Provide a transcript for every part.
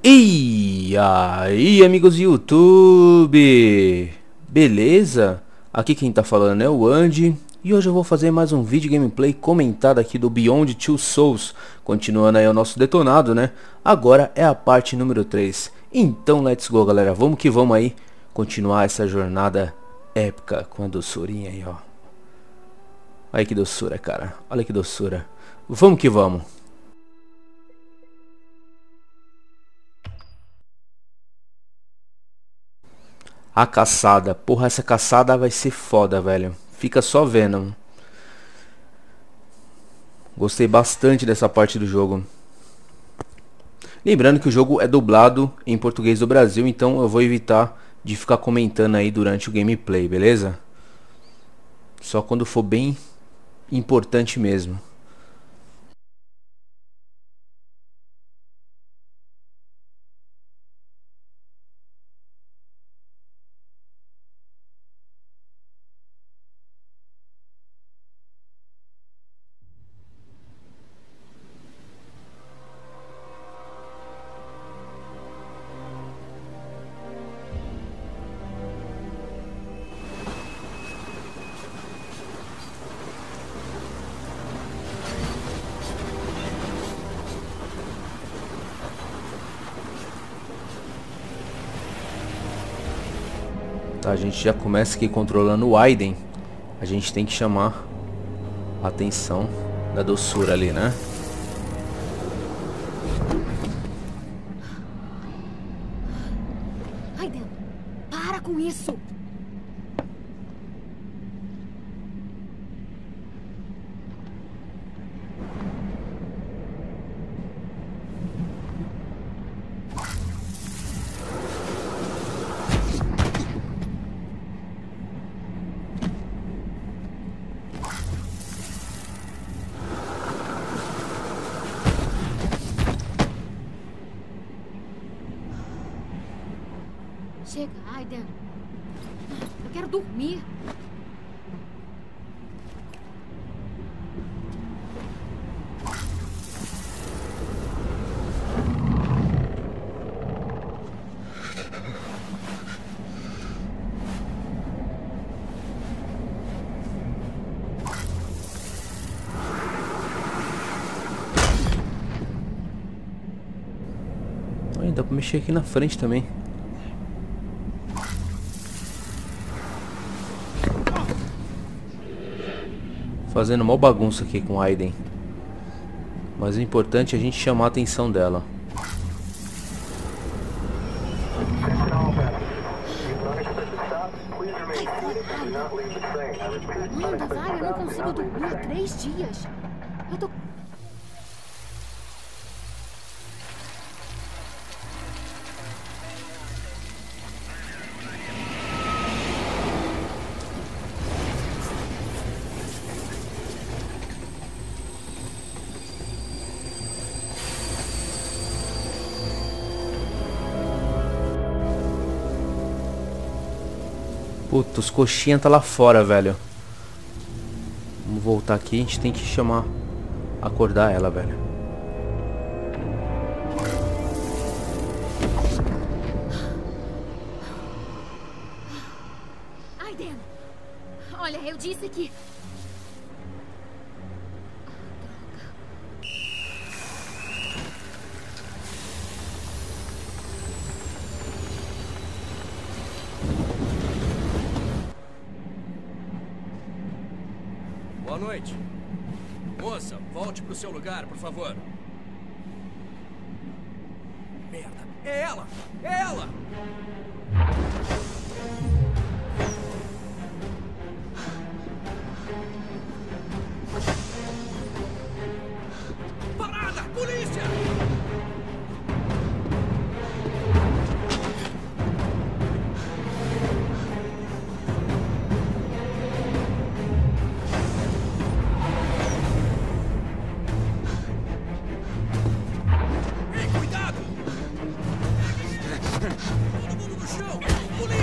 E aí, amigos do YouTube, beleza? Aqui quem tá falando é o Andy e hoje eu vou fazer mais um vídeo gameplay comentado aqui do Beyond Two Souls. Continuando aí o nosso detonado, né? Agora é a parte número 3. Então let's go, galera, vamos que vamos aí continuar essa jornada épica com a doçurinha aí, ó. Olha que doçura, cara, olha que doçura. Vamos que vamos. A caçada. Porra, essa caçada vai ser foda, velho. Fica só vendo. Gostei bastante dessa parte do jogo. Lembrando que o jogo é dublado em português do Brasil, então eu vou evitar de ficar comentando aí durante o gameplay, beleza? Só quando for bem importante mesmo. Tá, a gente já começa aqui controlando o Aiden. A gente tem que chamar a atenção da doçura ali, né? Aiden, para com isso! Chega, Aiden. Eu quero dormir. Ai, dá pra mexer aqui na frente também. Fazendo uma bagunça aqui com a Aiden. Mas o importante é a gente chamar a atenção dela. Anda, vai, eu não consigo dormir há 3 dias. Eu tô... Puta, os coxinha tá lá fora, velho. Vamos voltar aqui, a gente tem que chamar, acordar ela, velho. Aiden, olha, eu disse que... Boa noite. Moça, volte pro seu lugar, por favor. Merda. É ela! É ela! Parada! Polícia! Ei, cuidado! Todo mundo no chão! Polícia!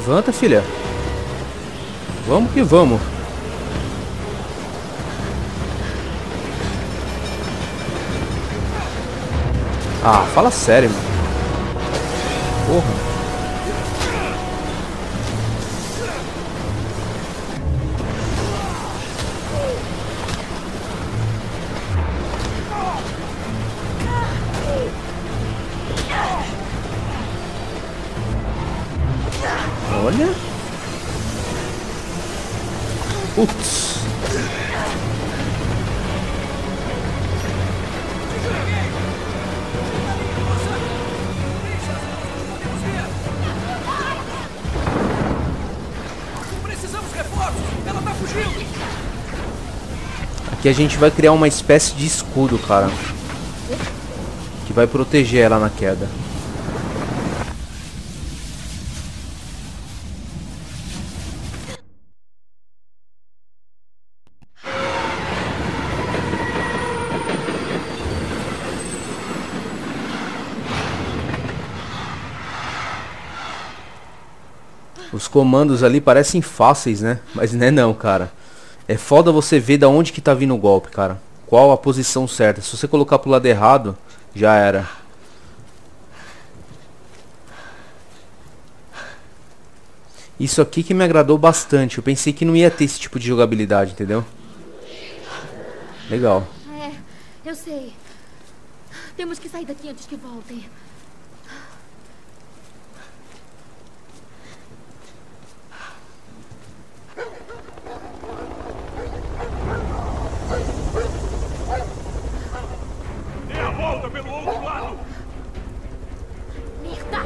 Levanta, filha. Vamos que vamos. Ah, fala sério, mano. Porra. Olha. Putz. Precisamos de reforços! Ela tá fugindo! Aqui a gente vai criar uma espécie de escudo, cara, que vai proteger ela na queda. Os comandos ali parecem fáceis, né? Mas não é não, cara. É foda você ver da onde que tá vindo o golpe, cara. Qual a posição certa. Se você colocar pro lado errado, já era. Isso aqui que me agradou bastante. Eu pensei que não ia ter esse tipo de jogabilidade, entendeu? Legal. É, eu sei. Temos que sair daqui antes que voltem. Dê a volta pelo outro lado! Merda!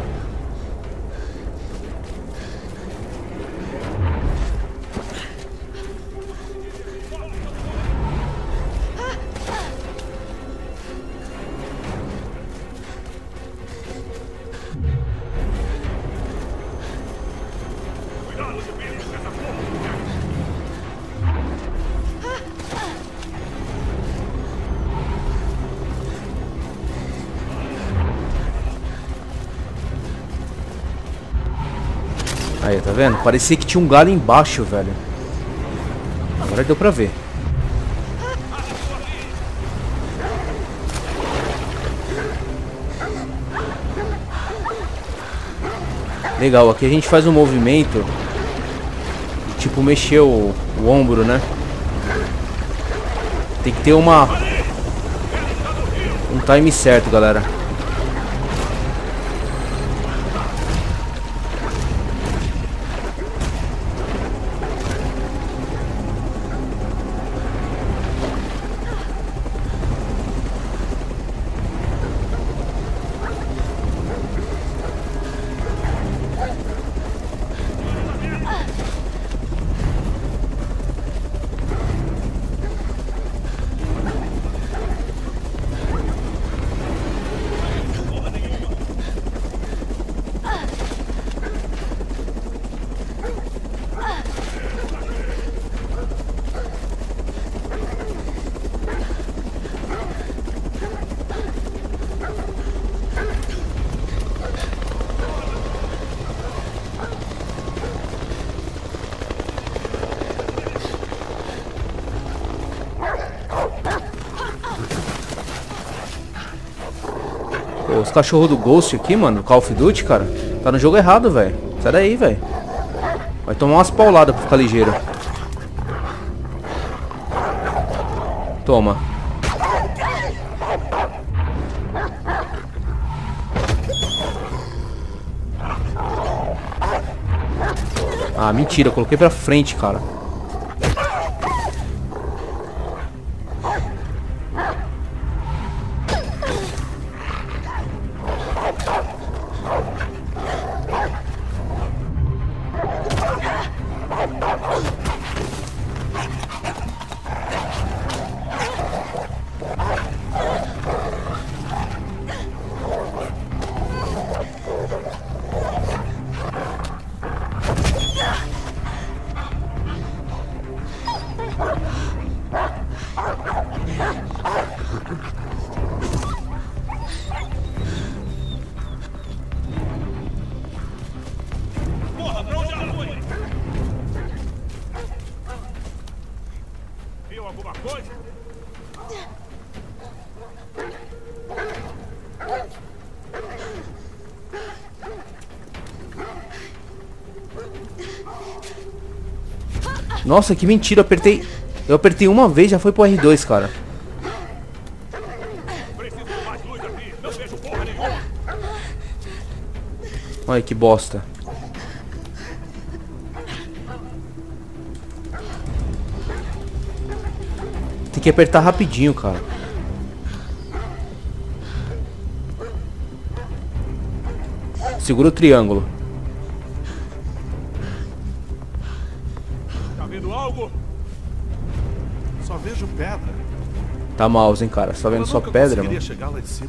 Cuidado, subindo com essa porra! Aí, tá vendo? Parecia que tinha um galho embaixo, velho. Agora deu pra ver. Legal, aqui a gente faz um movimento de, tipo, mexer o ombro, né? Tem que ter um time certo, galera. Pô, os cachorros do Ghost aqui, mano, Call of Duty, cara, tá no jogo errado, velho. Sai daí, velho. Vai tomar umas pauladas pra ficar ligeiro. Toma. Ah, mentira, eu coloquei pra frente, cara. Entendeu alguma coisa? Nossa, que mentira, eu apertei uma vez, já foi pro R2, cara. Preciso de mais luz aqui. Não vejo porra nenhuma. Olha que bosta. Tem que apertar rapidinho, cara. Segura o triângulo. Tá vendo algo? Só vejo pedra. Tá mouse, hein, cara. Só vendo Eu só nunca pedra, conseguiria mano. chegar lá de cima.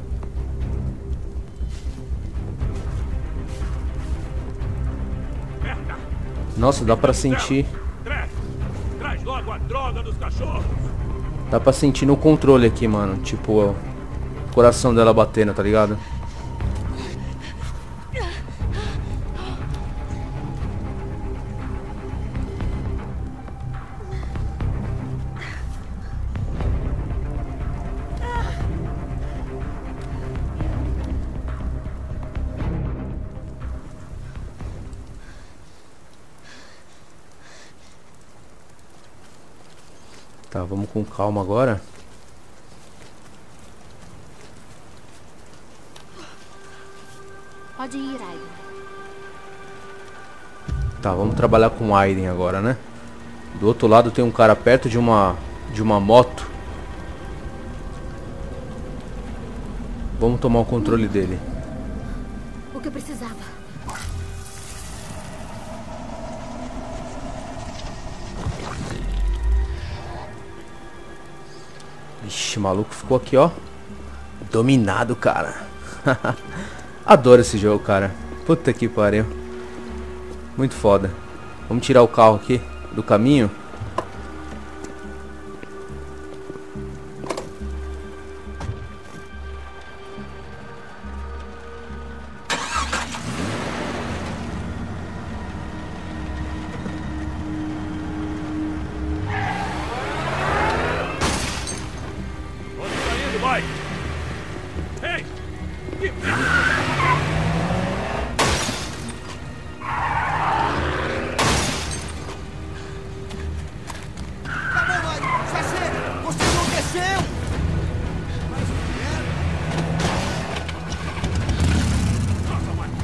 Nossa, dá pra sentir. Traz logo a droga dos cachorros. Dá pra sentir no controle aqui, mano. Tipo, ó, o coração dela batendo, tá ligado? Tá, vamos com calma agora. Pode ir, Aiden. Tá, vamos trabalhar com Aiden agora, né? Do outro lado tem um cara perto de uma moto. Vamos tomar o controle dele. O que eu precisava. Ixi, o maluco ficou aqui, ó. Dominado, cara. Adoro esse jogo, cara. Puta que pariu. Muito foda. Vamos tirar o carro aqui do caminho. Onde tá indo, Mike? Ei! Que Tá bom, Mike, já chega! Você enlouqueceu! Mais um dinheiro? Nossa, Mike!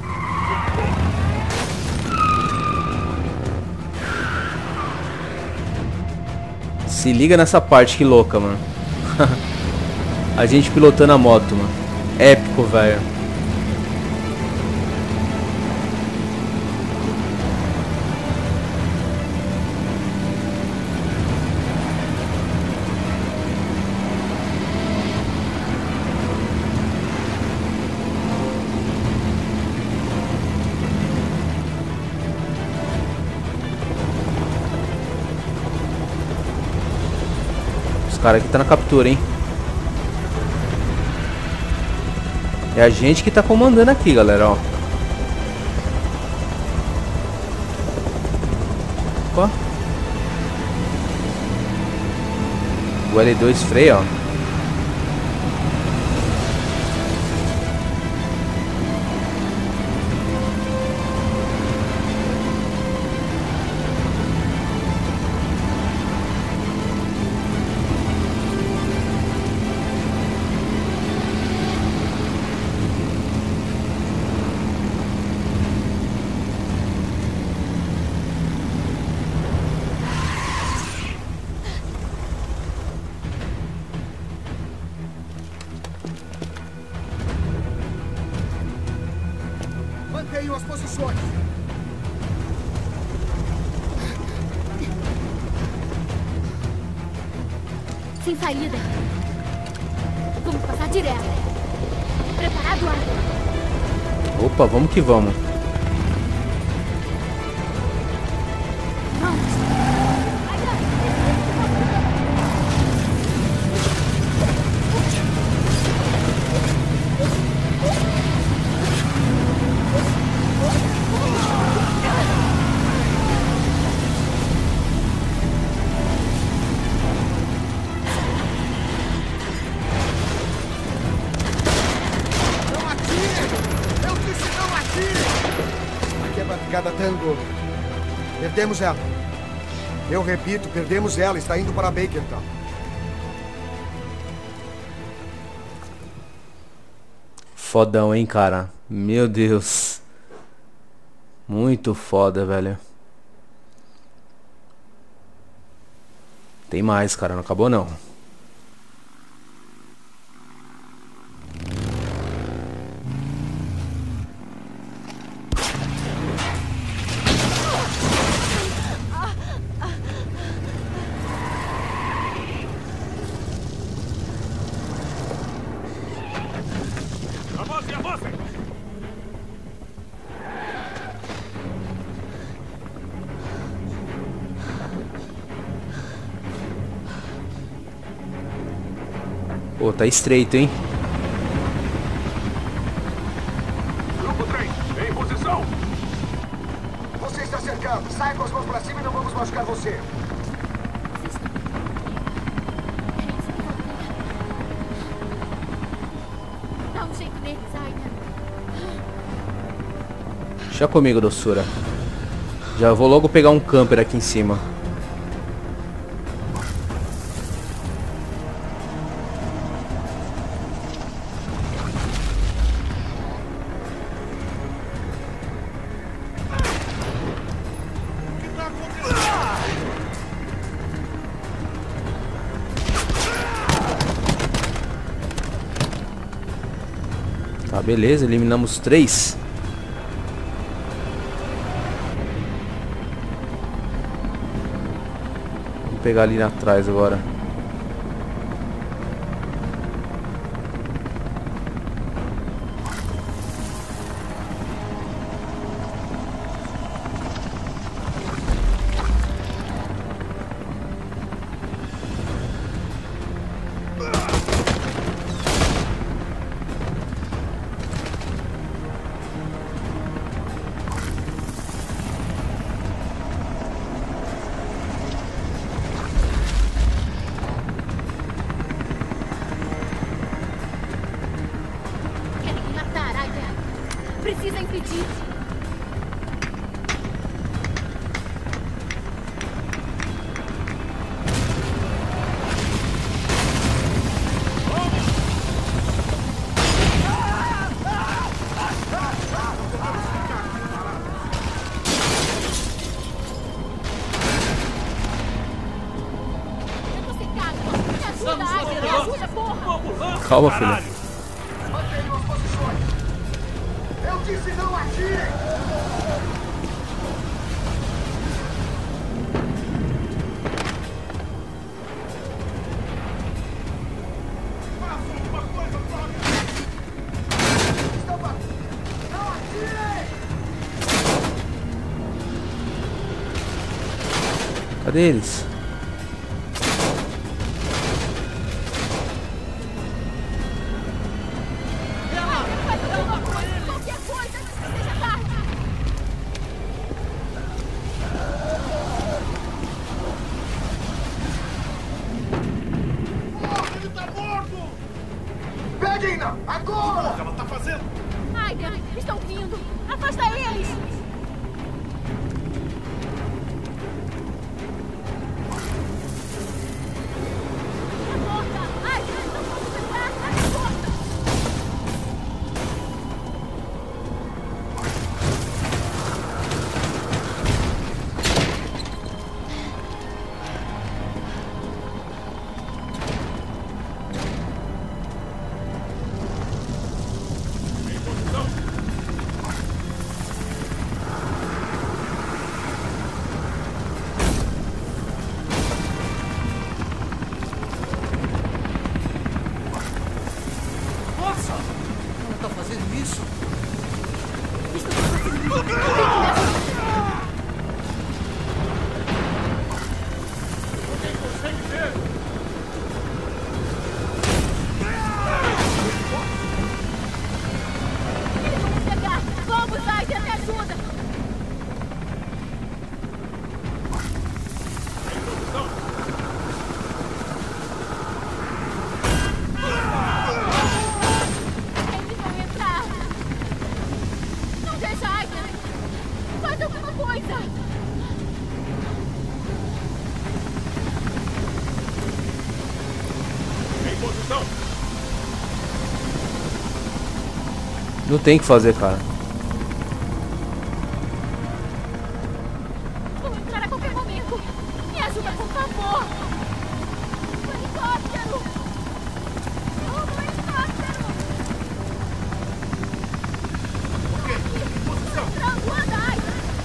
Se liga nessa parte, que louca, mano. A gente pilotando a moto, mano. Épico, velho. Os caras aqui tá na captura, hein? É a gente que tá comandando aqui, galera, ó. Opa. O L2 freia, ó. Mantenham as posições! Sem saída. Vamos passar direto. Preparado, Aiden? Opa, vamos que vamos. Vamos. Tango. Perdemos ela. Eu repito, perdemos ela. Está indo para Bakertown. Fodão, hein, cara? Meu Deus. Muito foda, velho. Tem mais, cara. Não acabou, não. Avancem, avancem! Pô, tá estreito, hein? Grupo 3, em posição! Você está cercado. Saia com as mãos para cima e não vamos machucar você. Dá um jeito neles, Aida. Deixa comigo, doçura. Já vou logo pegar um camper aqui em cima. Tá, beleza, eliminamos 3. Vamos pegar ali atrás agora. Querem me matar, Aida. Precisa impedir. Eu tô cercada. Me ajuda, Aida. Me ajuda, porra. Vamos lá! Calma, filha. Caralho! Mantenham as posições. Eu disse não atirem. Façam alguma coisa, droga! Estão batendo. Não atirem. Cadê eles? Qualquer coisa antes que seja tarde. Ele tá morto! Peguem-na. Agora. Ela tá fazendo? Aida, estão vindo. Afasta eles. A porta. Aida, não posso entrar. Abre a porta. Em posição! Não tem o que fazer, cara. Vou entrar a qualquer momento. Me ajuda, por favor. Um helicóptero. Um helicóptero. Entrando, andai.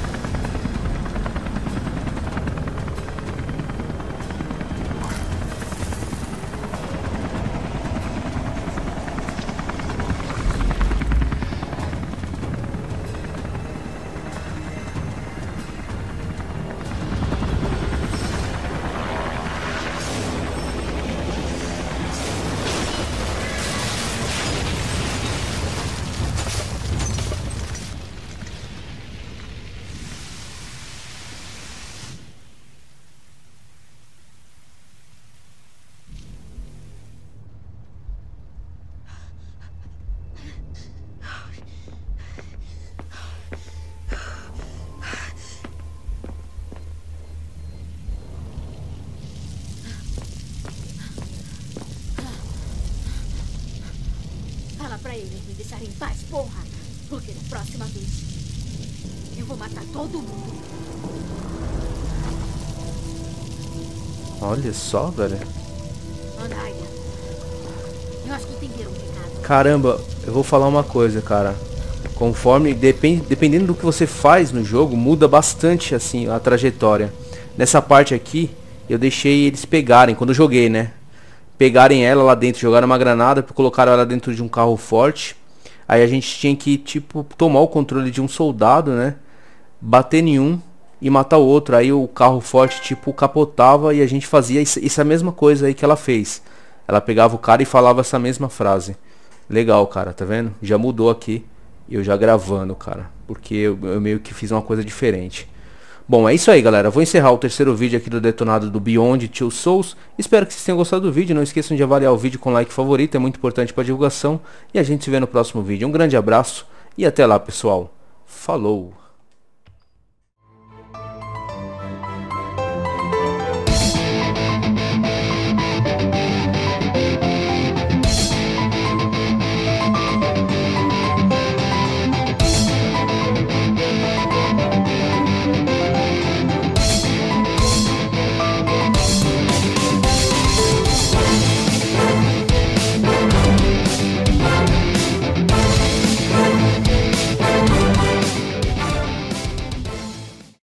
Fala pra eles me deixarem em paz, porra. Porque da próxima vez eu vou matar todo mundo. Olha só, velho. Andai. Eu acho que entenderam o recado. Caramba, eu vou falar uma coisa, cara. Conforme, dependendo do que você faz no jogo, muda bastante, assim, a trajetória. Nessa parte aqui, eu deixei eles pegarem, quando eu joguei, né? Pegarem ela lá dentro, jogaram uma granada, colocaram ela dentro de um carro forte. Aí a gente tinha que, tipo, tomar o controle de um soldado, né? Bater em um e matar o outro. Aí o carro forte, tipo, capotava e a gente fazia essa mesma coisa aí que ela fez. Ela pegava o cara e falava essa mesma frase. Legal, cara, tá vendo? Já mudou aqui. Eu já gravando, cara. Porque eu meio que fiz uma coisa diferente. Bom, é isso aí, galera. Vou encerrar o terceiro vídeo aqui do detonado do Beyond Two Souls. Espero que vocês tenham gostado do vídeo. Não esqueçam de avaliar o vídeo com like favorito. É muito importante para divulgação. E a gente se vê no próximo vídeo. Um grande abraço e até lá, pessoal. Falou!